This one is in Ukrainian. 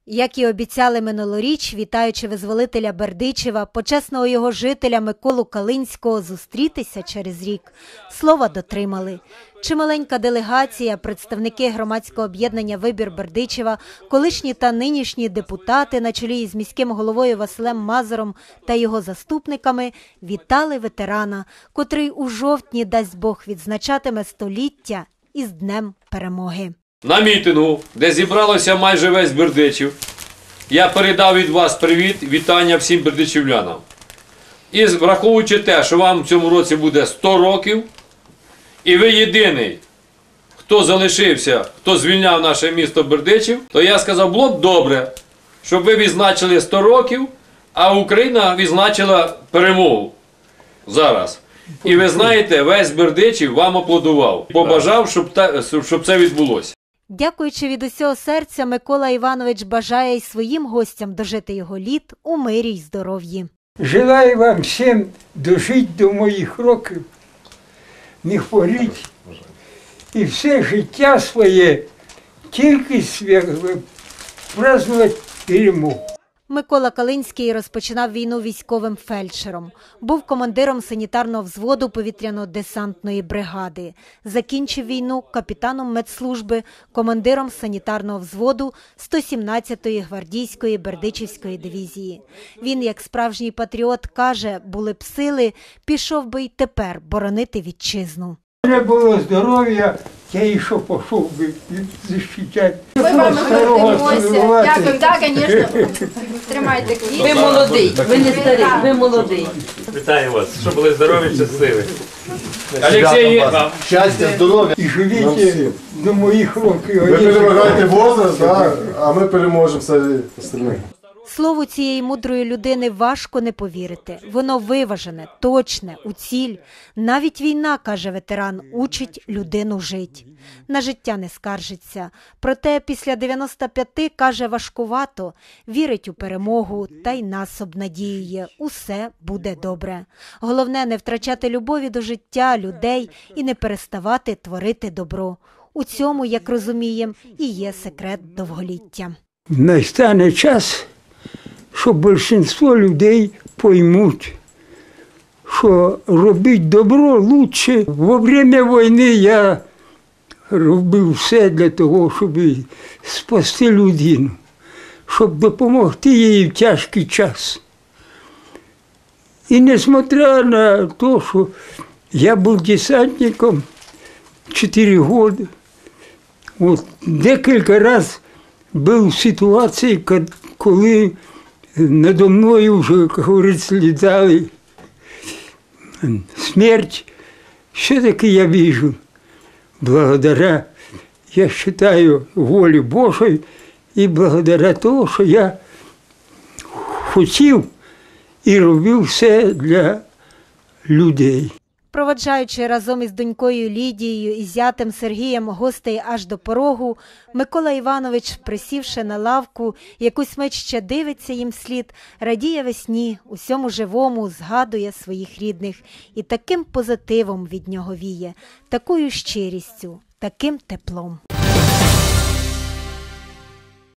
Як і обіцяли минулоріч, вітаючи визволителя Бердичева, почесного його жителя Миколу Калинського, зустрітися через рік, слова дотримали. Чималенька делегація, представники громадського об'єднання «Вибір Бердичева», колишні та нинішні депутати на чолі із міським головою Василем Мазуром та його заступниками вітали ветерана, котрий у жовтні, дасть Бог, відзначатиме століття із Днем Перемоги. На мітингу, де зібралося майже весь Бердичів, я передав від вас привіт, вітання всім бердичівлянам. І враховуючи те, що вам в цьому році буде 100 років, і ви єдиний, хто залишився, хто звільняв наше місто Бердичів, то я сказав, було б добре, щоб ви відзначили 100 років, а Україна відзначила перемогу зараз. І ви знаєте, весь Бердичів вам аплодував, побажав, щоб це відбулося. Дякуючи від усього серця, Микола Іванович бажає й своїм гостям дожити його літ у мирі й здоров'ї. Желаю вам всім дожити до моїх років, не хворіти і все життя своє тільки празднувати перемогу. Микола Калинський розпочинав війну військовим фельдшером. Був командиром санітарного взводу повітряно-десантної бригади. Закінчив війну капітаном медслужби, командиром санітарного взводу 117-ї гвардійської Бердичівської дивізії. Він, як справжній патріот, каже, були б сили, пішов би й тепер боронити вітчизну. Не було здоров'я, я і що пішов би захищати. Ми вами гордимося. Дякую, так, звісно. Тримайте квіти. Ви молодий, ви не старий, ви молодий. Вітаю вас, щоб були здорові, щасливі. Олексій, щастя, здоров'я. І живіть до моїх років. Ви перемагаєте возраст, а ми переможемо все остальне. Слову цієї мудрої людини важко не повірити. Воно виважене, точне, у ціль. Навіть війна, каже ветеран, учить людину жить. На життя не скаржиться. Проте після 95, каже, важкувато. Вірить у перемогу та й нас обнадіює. Усе буде добре. Головне не втрачати любові до життя, людей і не переставати творити добро. У цьому, як розуміємо, і є секрет довголіття. Настане час, що більшість людей поймуть, що робити добро краще. Во время війни я робив все для того, щоб спасти людину, щоб допомогти їй в тяжкий час. І несмотря на те, що я був десантником 4 роки, декілька разів був в ситуації, коли надо мною вже, як говориться, літали смерть. Все-таки я вижу, благодаря, я вважаю, волі Божої і благодаря того, що я хотів і робив все для людей. Проводжаючи разом із донькою Лідією і зятем Сергієм гостей аж до порогу, Микола Іванович, присівши на лавку, якусь мить ще дивиться їм слід, радіє весні, усьому живому, згадує своїх рідних. І таким позитивом від нього віє, такою щирістю, таким теплом.